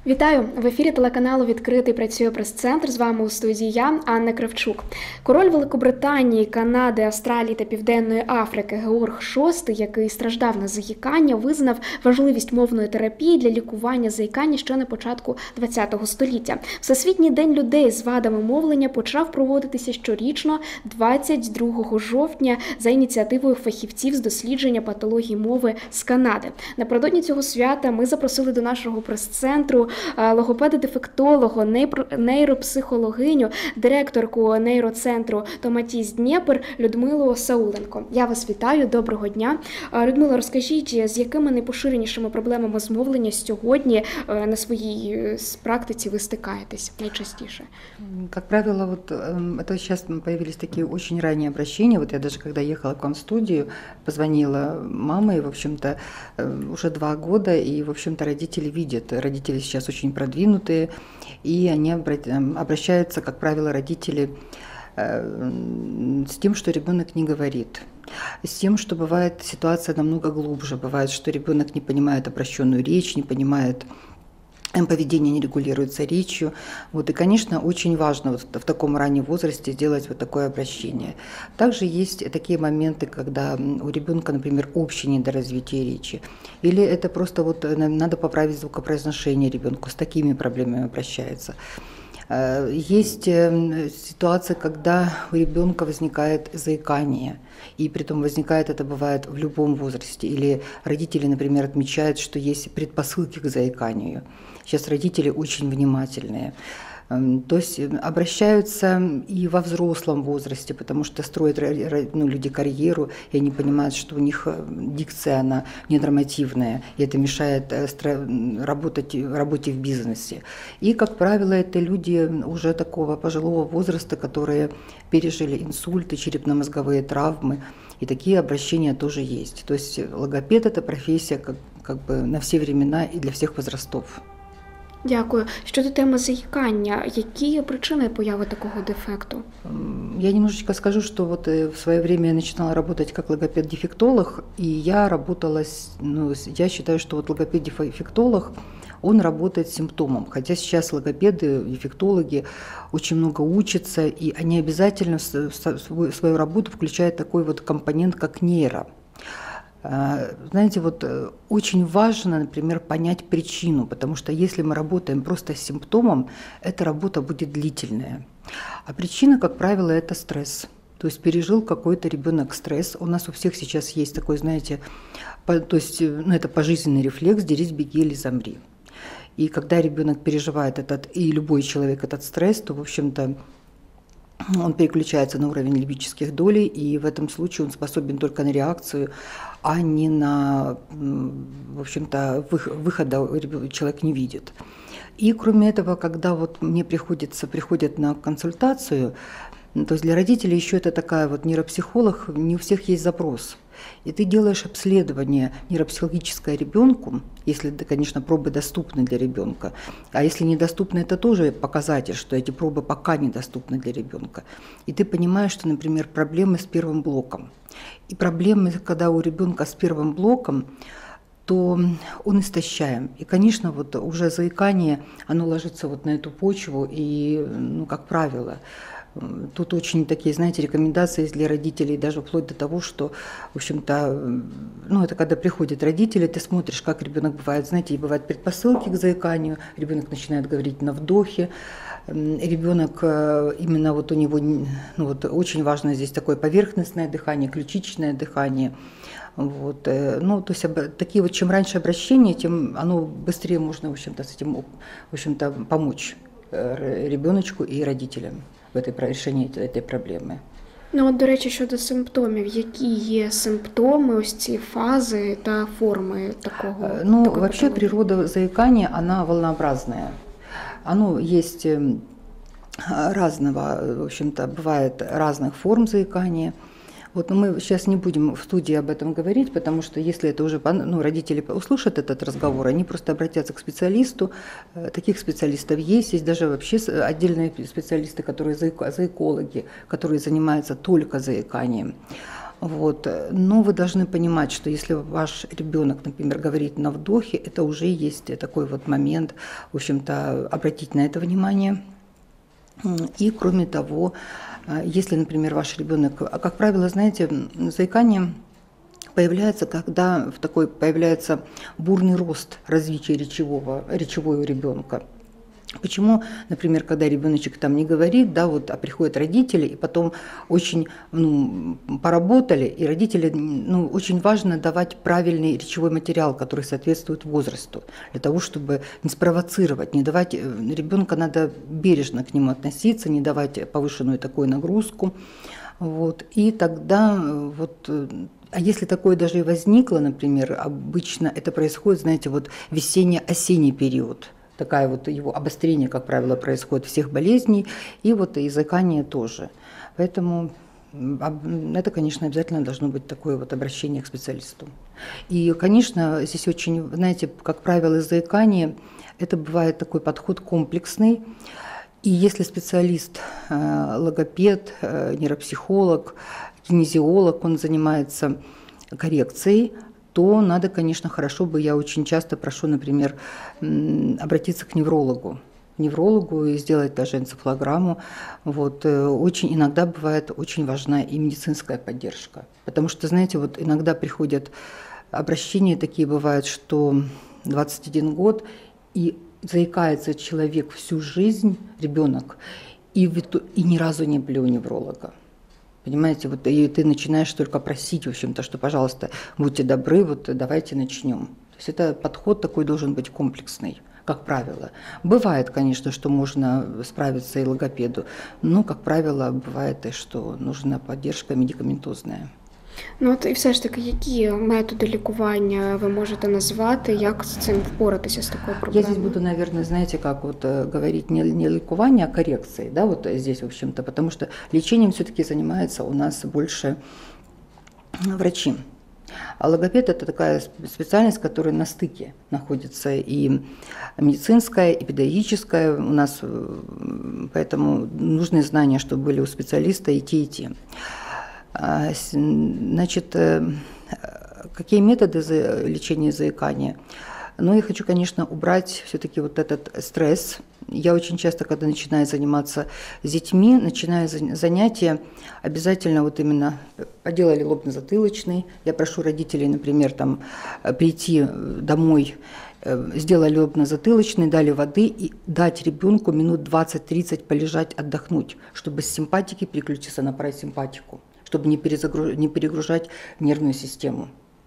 Вітаю! В ефірі телеканалу «Відкритий» працює прес-центр. З вами у студії я, Анна Кравчук. Король Великобританії, Канади, Австралії та Південної Африки Георг VI, який страждав на заїкання, визнав важливість мовної терапії для лікування заїкання ще на початку ХХ століття. Всесвітній день людей з вадами мовлення почав проводитися щорічно 22 жовтня за ініціативою фахівців з дослідження патології мови з Канади. Напередодні цього свята ми запросили до нашого прес-центру логопеда-дефектолога, нейропсихологиню, директорку нейроцентру «Томатіс Дніпр» Людмилу Сауленко. Я вас вітаю, доброго дня. Людмила, розкажіть, з якими найпоширенішими проблемами з мовлення сьогодні на своїй практиці ви стикаєтесь найчастіше? Как правило, вот это сейчас появились такие очень ранние обращения. Вот я даже когда ехала к вам в студию, позвонила мама, и, в общем-то, уже 2 года, и, в общем-то, родители видят. Родители сейчас очень продвинутые, и они обращаются, как правило, родители с тем, что ребенок не говорит. С тем, что бывает ситуация намного глубже. Бывает, что ребенок не понимает обращенную речь, не понимает поведение, не регулируется речью. Вот, и, конечно, очень важно вот в таком раннем возрасте сделать вот такое обращение. Также есть такие моменты, когда у ребенка, например, общее недоразвитие речи. Или это просто вот надо поправить звукопроизношение ребенку. С такими проблемами обращается. Есть ситуация, когда у ребенка возникает заикание, и притом возникает это бывает в любом возрасте. Или родители, например, отмечают, что есть предпосылки к заиканию. Сейчас родители очень внимательные. То есть обращаются и во взрослом возрасте, потому что строят люди карьеру, и они понимают, что у них дикция, она ненормативная, и это мешает работе в бизнесе. И, как правило, это люди уже такого пожилого возраста, которые пережили инсульты, черепно-мозговые травмы, и такие обращения тоже есть. То есть логопед – это профессия как бы на все времена и для всех возрастов. Дякую. Щодо теми заїкання, які причини появи такого дефекту? Я немножечко скажу, что вот в свое время я начинала работать как логопед-дефектолог, и я работала, я считаю, что вот логопед-дефектолог, он работает с симптомом, хотя сейчас логопеды, дефектологи очень много учатся, и они обязательно в свою работу включают такой вот компонент, как нейро. Знаете, вот очень важно, например, понять причину, потому что если мы работаем просто с симптомом, эта работа будет длительная. А причина, как правило, это стресс. То есть пережил какой-то ребенок стресс. У нас у всех сейчас есть такой, знаете, то есть это пожизненный рефлекс «дерись, беги или замри». И когда ребенок переживает и любой человек этот стресс, то, в общем-то, он переключается на уровень лимбических долей, и в этом случае он способен только на реакцию, а не на, в общем-то, выхода человек не видит. И кроме этого, когда вот мне приходят на консультацию, то есть для родителей еще это такая вот нейропсихолог, не у всех есть запрос. И ты делаешь обследование нейропсихологическое ребенку, если, конечно, пробы доступны для ребенка. А если недоступны, это тоже показатель, что эти пробы пока недоступны для ребенка. И ты понимаешь, что, например, проблемы с первым блоком. И проблемы, когда у ребенка с первым блоком, то он истощаем. И, конечно, вот уже заикание, оно ложится вот на эту почву, и, как правило, тут очень такие, знаете, рекомендации для родителей, даже вплоть до того, что, в общем-то, это когда приходят родители, ты смотришь, как ребенок бывает, знаете, и бывают предпосылки к заиканию, ребенок начинает говорить на вдохе, ребенок именно вот у него, очень важно здесь такое поверхностное дыхание, ключичное дыхание. Вот, то есть такие вот, чем раньше обращение, тем оно быстрее можно, в общем-то, с этим, в общем-то, помочь ребеночку и родителям в решенні цієї проблеми. До речі, щодо симптомів, які є симптоми, ось ці фази та форми такого? Вообще природа заикания, она волнообразная. Оно есть разного, в общем-то, бывает разных форм заикания. Вот, но мы сейчас не будем в студии об этом говорить, потому что если это уже родители услышат этот разговор, они просто обратятся к специалисту. Таких специалистов есть даже вообще отдельные специалисты, которые заикологи, которые занимаются только заиканием. Вот. Но вы должны понимать, что если ваш ребенок, например, говорит на вдохе, это уже есть такой вот момент, в общем-то, обратить на это внимание. И кроме того, если, например, ваш ребенок, как правило, знаете, заикание появляется, когда появляется бурный рост развития речевого у ребенка. Почему, например, когда ребеночек там не говорит, да, вот, а приходят родители, и потом очень поработали, и родители, очень важно давать правильный речевой материал, который соответствует возрасту, для того, чтобы не спровоцировать, не давать, ребенка надо бережно к нему относиться, не давать повышенную такую нагрузку, вот, и тогда вот. А если такое даже и возникло, например, обычно это происходит, знаете, вот весенне-осенний период. Такая вот его обострение, как правило, происходит всех болезней, и вот и заикание тоже. Поэтому это, конечно, обязательно должно быть такое вот обращение к специалисту. И, конечно, здесь очень, знаете, как правило, заикание, это бывает такой подход комплексный. И если специалист, логопед, нейропсихолог, кинезиолог, он занимается коррекцией, то надо, конечно, хорошо бы, я очень часто прошу, например, обратиться к неврологу и сделать даже энцефалограмму. Вот. Очень иногда бывает очень важна и медицинская поддержка. Потому что, знаете, вот иногда приходят обращения такие бывают, что 21 год, и заикается человек всю жизнь, ребенок, и ни разу не были у невролога. Понимаете, вот и ты начинаешь только просить, в общем-то, что, пожалуйста, будьте добры, вот давайте начнем. То есть это подход такой должен быть комплексный, как правило. Бывает, конечно, что можно справиться и логопеду, но, как правило, бывает и что нужна поддержка медикаментозная. Ну от і все ж таки, які методи лікування ви можете назвати, як з цим впоратися з такою Я проблемою? здесь буду, наверное, знаете, как вот говорить не лечение, а коррекции, да, вот здесь, в общем-то, потому что лечением все-таки занимается у нас больше врачи. А логопед – это такая специальность, которая на стыке находится, и медицинская, и педагогическая у нас, поэтому нужны знания, чтобы были у специалиста и те, и те. Значит, какие методы лечения заикания? Ну, я хочу, конечно, убрать все-таки вот этот стресс. Я очень часто, когда начинаю заниматься с детьми, начинаю занятия, обязательно вот именно поделали лобно-затылочный. Я прошу родителей, например, там прийти домой, сделали лобно-затылочный, дали воды и дать ребенку минут 20-30 полежать, отдохнуть, чтобы с симпатики переключиться на парасимпатику, чтобы не перегружать нервную систему.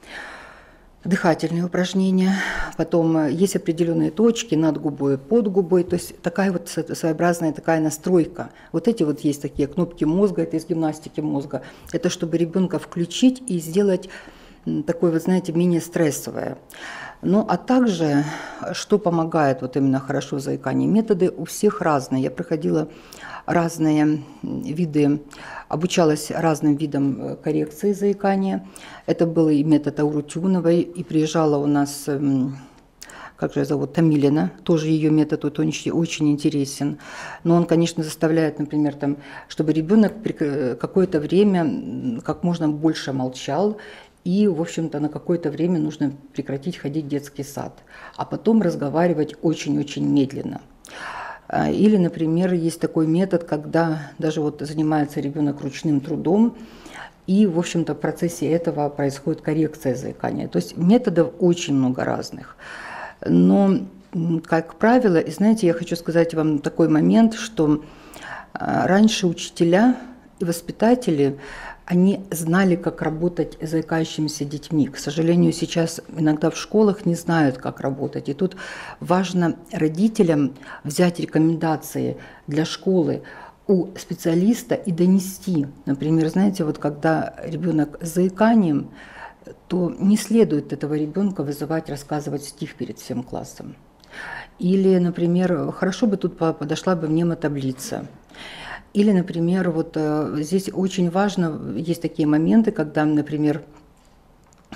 Дыхательные упражнения, потом есть определенные точки над губой, под губой, то есть такая вот своеобразная такая настройка. Вот эти вот есть такие кнопки мозга, это из гимнастики мозга. Это чтобы ребенка включить и сделать такое, вот знаете, менее стрессовое. Ну, а также, что помогает вот именно хорошо заиканию, методы у всех разные. Я проходила разные виды, обучалась разным видам коррекции заикания. Это был и метод Аурутюновой, и приезжала у нас, как же ее зовут, Томилина, тоже ее метод очень интересен. Но он, конечно, заставляет, например, там, чтобы ребенок какое-то время как можно больше молчал, и, в общем-то, на какое-то время нужно прекратить ходить в детский сад, а потом разговаривать очень-очень медленно. Или, например, есть такой метод, когда даже вот занимается ребенок ручным трудом, и, в общем-то, в процессе этого происходит коррекция заикания. То есть методов очень много разных. Но, как правило, и знаете, я хочу сказать вам такой момент, что раньше учителя и воспитатели, они знали, как работать с заикающимися детьми. К сожалению, сейчас иногда в школах не знают, как работать. И тут важно родителям взять рекомендации для школы у специалиста и донести. Например, знаете, вот когда ребенок с заиканием, то не следует этого ребенка вызывать, рассказывать стих перед всем классом. Или, например, хорошо бы тут подошла бы мнемотаблица. Или, например, вот здесь очень важно, есть такие моменты, когда, например,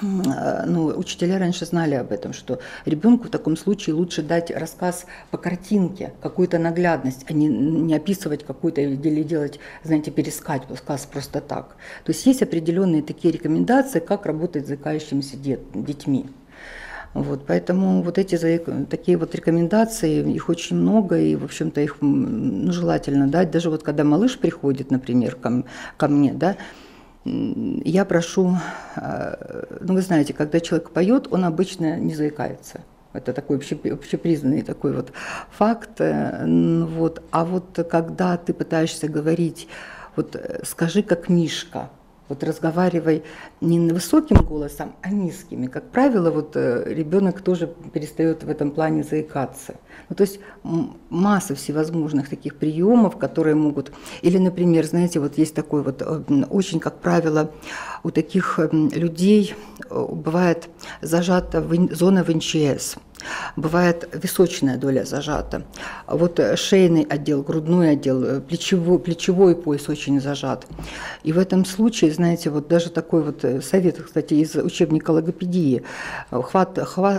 ну, учителя раньше знали об этом, что ребенку в таком случае лучше дать рассказ по картинке, какую-то наглядность, а не описывать какую-то или делать, знаете, пересказ просто так. То есть есть определенные такие рекомендации, как работать с заикающимися детьми. Вот, поэтому вот эти такие вот рекомендации, их очень много, и, в общем-то, их желательно дать. Даже вот когда малыш приходит, например, ко мне, да, я прошу, ну вы знаете, когда человек поет, он обычно не заикается. Это такой общепризнанный такой вот факт. Вот. А вот когда ты пытаешься говорить, вот скажи как Мишка, вот разговаривай не высоким голосом, а низкими. Как правило, вот ребенок тоже перестает в этом плане заикаться. Ну, то есть масса всевозможных таких приемов, которые могут... Или, например, знаете, вот есть такой вот, очень, как правило, у таких людей бывает зажата зона ВНЧС. Бывает височная доля зажата. Вот шейный отдел, грудной отдел, плечевой пояс очень зажат. И в этом случае, знаете, вот даже такой вот совет, кстати, из учебника логопедии, хват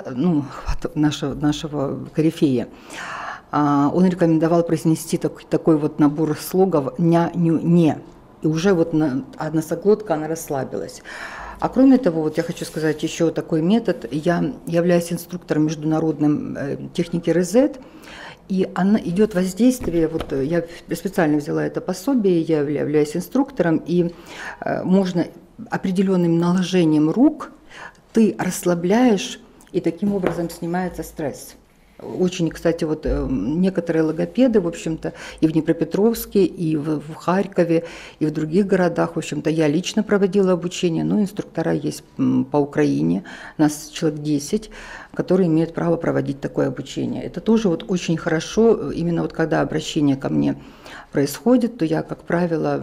нашего корифея, он рекомендовал произнести такой вот набор слогов «ня, ню, не». И уже вот носоглотка, она расслабилась. А кроме того, вот я хочу сказать еще такой метод. Я являюсь инструктором международным техники РЗ, и она идет воздействие, вот я специально взяла это пособие, я являюсь инструктором, и можно определенным наложением рук ты расслабляешь, и таким образом снимается стресс. Очень, кстати, вот некоторые логопеды, в общем-то, и в Днепропетровске, и в Харькове, и в других городах, в общем-то, я лично проводила обучение, но инструктора есть по Украине, нас человек 10, которые имеют право проводить такое обучение. Это тоже вот очень хорошо, именно вот когда обращение ко мне происходит, то я, как правило,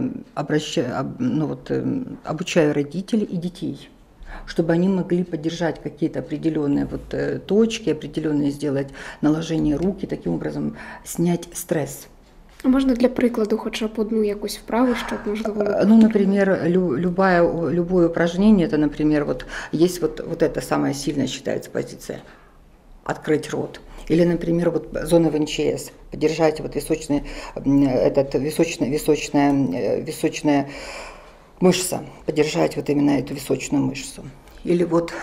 обучаю родителей и детей, чтобы они могли поддержать какие-то определенные вот точки, определенные сделать наложение рук и таким образом снять стресс. А можна для прикладу хоча б одну якусь вправу, щоб можливо... Ну, например, любое упражнение, это, например, вот есть вот это самая сильная считается позиция – открыть рот. Или, например, вот зона ВНЧС, поддержать вот височная мышца, поддержать вот именно эту височную мышцу. Или вот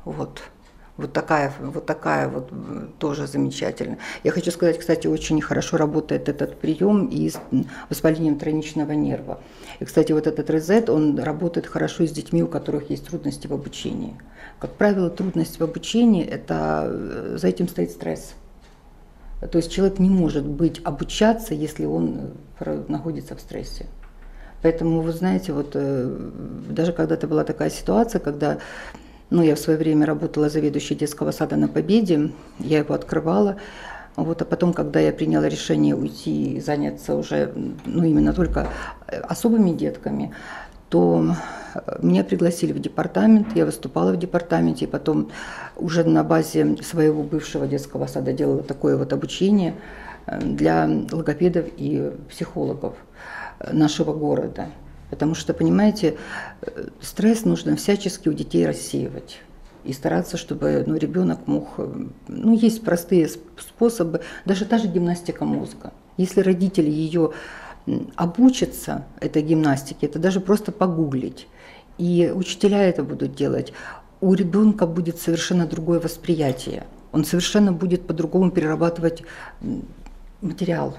такая вот тоже замечательно. Я хочу сказать, кстати, очень хорошо работает этот прием и с воспалением тройничного нерва. И, кстати, вот этот РЗ, он работает хорошо с детьми, у которых есть трудности в обучении. Как правило, трудность в обучении – это за этим стоит стресс. То есть человек не может обучаться, если он находится в стрессе. Поэтому, вы знаете, вот даже когда-то была такая ситуация, когда я в свое время работала заведующей детского сада на Победе, я его открывала, вот, а потом, когда я приняла решение уйти и заняться уже именно только особыми детками, то меня пригласили в департамент, я выступала в департаменте, и потом уже на базе своего бывшего детского сада делала такое вот обучение для логопедов и психологов нашего города. Потому что, понимаете, стресс нужно всячески у детей рассеивать и стараться, чтобы ребенок мог... есть простые способы, даже та же гимнастика мозга. Если родители ее обучатся, этой гимнастике, это даже просто погуглить, и учителя это будут делать, у ребенка будет совершенно другое восприятие. Он совершенно будет по-другому перерабатывать матеріал.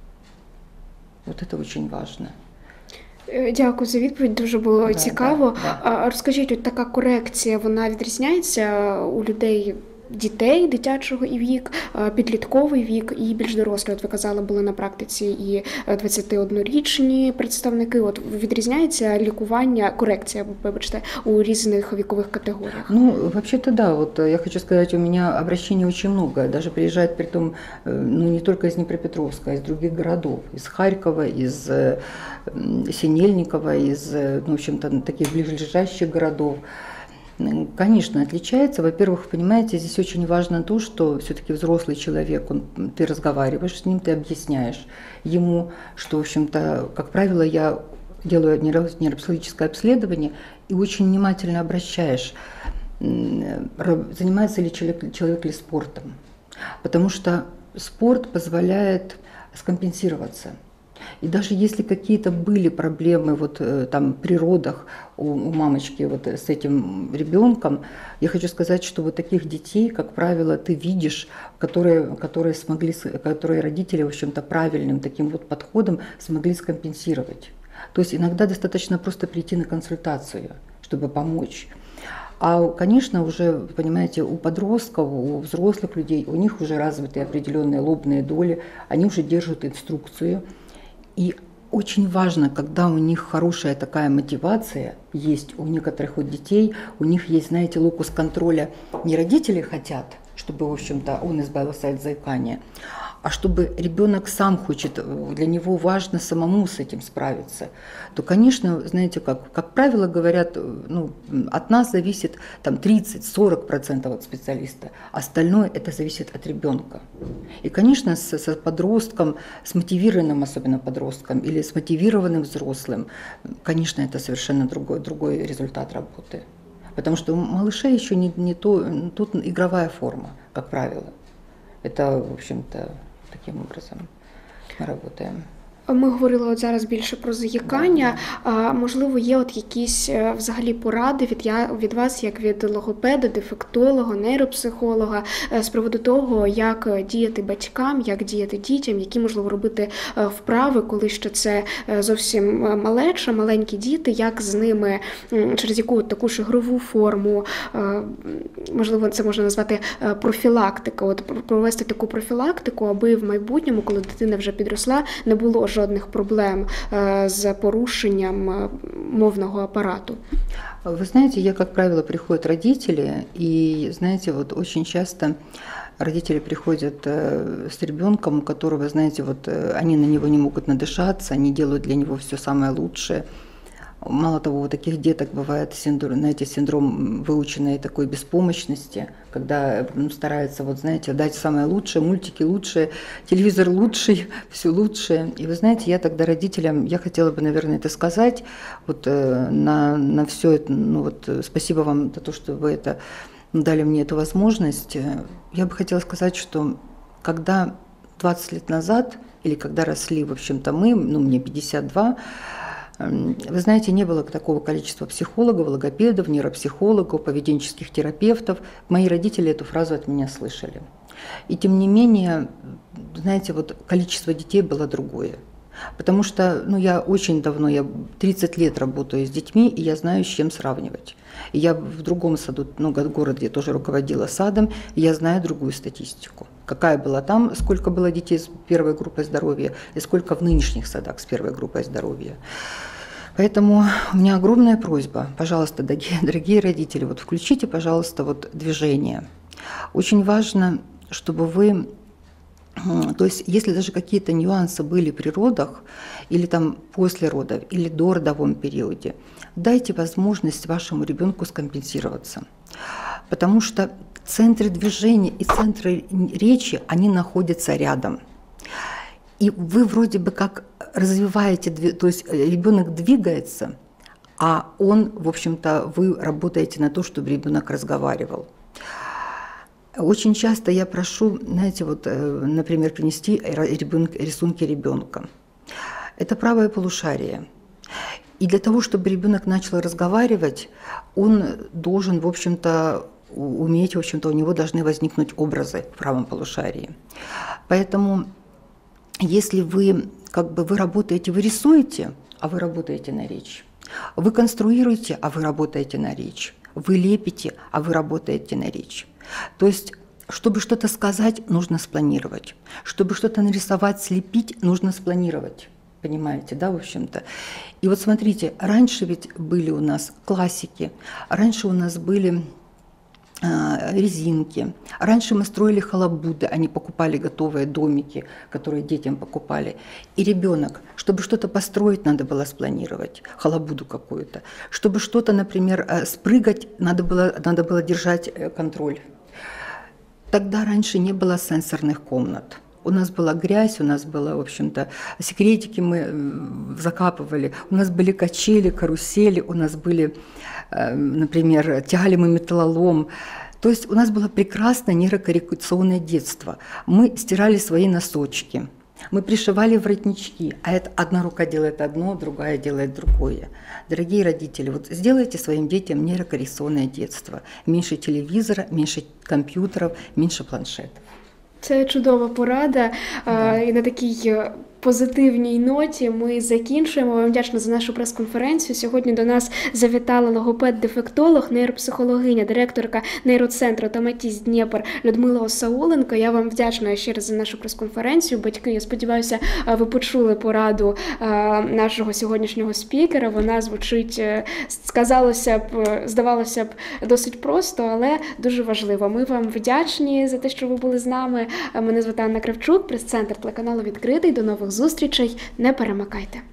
Вот это очень важно. Дякую за відповідь, дуже було цікаво. Да. А розкажіть, от така корекція, вона відрізняється у дітей дитячого і вік, підлітковий вік і більш дорослі? От ви казали, були на практиці і 21-річні представники. От відрізняється лікування, корекція, вибачте, у різних вікових категоріях? Вообще-то да. Вот я хочу сказать, у меня обращений очень много. Даже приезжают, притом, не только из Днепропетровска, а из других городов. Из Харькова, из Синельникова, из, в общем-то, таких ближайших городов. Конечно, отличается. Во-первых, понимаете, здесь очень важно то, что все-таки взрослый человек, ты разговариваешь с ним, ты объясняешь ему, что, в общем-то, как правило, я делаю нейропсихологическое обследование и очень внимательно обращаешь занимается ли человек ли спортом. Потому что спорт позволяет скомпенсироваться. И даже если какие-то были проблемы вот, там, при родах у мамочки вот, с этим ребенком, я хочу сказать, что вот таких детей, как правило, ты видишь, которые родители, в общем-то, правильным таким вот подходом смогли скомпенсировать. То есть иногда достаточно просто прийти на консультацию, чтобы помочь. А, конечно, уже, понимаете, у подростков, у взрослых людей, у них уже развиты определенные лобные доли, они уже держат инструкцию. И очень важно, когда у них хорошая такая мотивация есть, у некоторых вот детей, у них есть, знаете, локус контроля. Не родители хотят, чтобы, в общем-то, он избавился от заикания, а чтобы ребенок сам хочет, для него важно самому с этим справиться, то, конечно, знаете, как правило говорят, ну, от нас зависит там 30-40% от специалиста, остальное это зависит от ребенка. И, конечно, с подростком, с мотивированным особенно подростком или с мотивированным взрослым, конечно, это совершенно другой результат работы. Потому что у малышей еще не то, тут игровая форма, как правило. Это, в общем-то, таким образом ми працюємо. Ми говорили от зараз більше про заїкання. Можливо, є от якісь взагалі поради від вас, як від логопеда, дефектолога, нейропсихолога, з приводу того, як діяти батькам, як діяти дітям, які, можливо, робити вправи, коли ще це зовсім малеча, маленькі діти, як з ними, через яку таку ж ігрову форму, можливо, це можна назвати профілактика, от провести таку профілактику, аби в майбутньому, коли дитина вже підросла, не було жодних проблем с порушением мовного аппарата. Вы знаете, как правило, приходят родители, и, знаете, вот очень часто родители приходят с ребенком, у которого, знаете, вот они на него не могут надышаться, они делают для него все самое лучшее. Мало того, у таких деток бывает синдром выученной такой беспомощности, когда стараются, вот, знаете, дать самое лучшее, мультики лучшие, телевизор лучший, все лучшее. И вы знаете, я тогда родителям, я хотела бы, наверное, это сказать, вот на все это, ну вот спасибо вам за то, что вы это дали мне эту возможность. Я бы хотела сказать, что когда 20 лет назад, или когда росли, в общем-то, мы, ну, мне 52, вы знаете, не было такого количества психологов, логопедов, нейропсихологов, поведенческих терапевтов. Мои родители эту фразу от меня слышали. И тем не менее, знаете, вот количество детей было другое. Потому что, ну, я очень давно, я 30 лет работаю с детьми, и я знаю, с чем сравнивать. И я в другом саду, ну, город, где я тоже руководила садом, и я знаю другую статистику. Какая была там, сколько было детей с первой группой здоровья, и сколько в нынешних садах с первой группой здоровья. Поэтому у меня огромная просьба, пожалуйста, дорогие родители, вот включите, пожалуйста, вот движение. Очень важно, чтобы вы, то есть если даже какие-то нюансы были при родах, или там после родов, или до родовом периоде, дайте возможность вашему ребенку скомпенсироваться. Потому что центры движения и центры речи, они находятся рядом. И вы вроде бы как развиваете, то есть ребенок двигается, а он, в общем-то, вы работаете на то, чтобы ребенок разговаривал. Очень часто я прошу, знаете, вот, например, принести рисунки ребенка. Это правое полушарие. И для того, чтобы ребенок начал разговаривать, он должен, в общем-то, уметь, в общем-то, у него должны возникнуть образы в правом полушарии. Поэтому, если вы, как бы, вы работаете, вы рисуете, а вы работаете на речь. Вы конструируете, а вы работаете на речь. Вы лепите, а вы работаете на речь. То есть, чтобы что-то сказать, нужно спланировать. Чтобы что-то нарисовать, слепить, нужно спланировать. Понимаете, да, в общем-то? И вот смотрите, раньше ведь были у нас классики, раньше у нас были резинки. Раньше мы строили халабуды, они покупали готовые домики, которые детям покупали. И ребенок, чтобы что-то построить, надо было спланировать, халабуду какую-то. Чтобы что-то, например, спрыгать, надо было держать контроль. Тогда раньше не было сенсорных комнат. У нас была грязь, у нас было, в общем-то, секретики мы закапывали, у нас были качели, карусели, у нас были, например, тягали мы металлолом. То есть у нас было прекрасное нейрокоррекционное детство. Мы стирали свои носочки, мы пришивали воротнички, а это одна рука делает одно, другая делает другое. Дорогие родители, вот сделайте своим детям нейрокоррекционное детство. Меньше телевизора, меньше компьютеров, меньше планшетов. Це чудова порада. І на такій позитивній ноті ми закінчуємо. Вам вдячна за нашу прес-конференцію. Сьогодні до нас завітала логопед-дефектолог, нейропсихологиня, директорка нейроцентру «Томатіс Дніпр» Людмила Осауленко. Я вам вдячна ще раз за нашу прес-конференцію. Батьки, я сподіваюся, ви почули пораду нашого сьогоднішнього спікера. Вона звучить, здавалося б, досить просто, але дуже важливо. Ми вам вдячні за те, що ви були з нами. Мене звати Анна Кравчук, прес-центр телеканалу «Відкритий». До нових зустрічей, не перемикайте.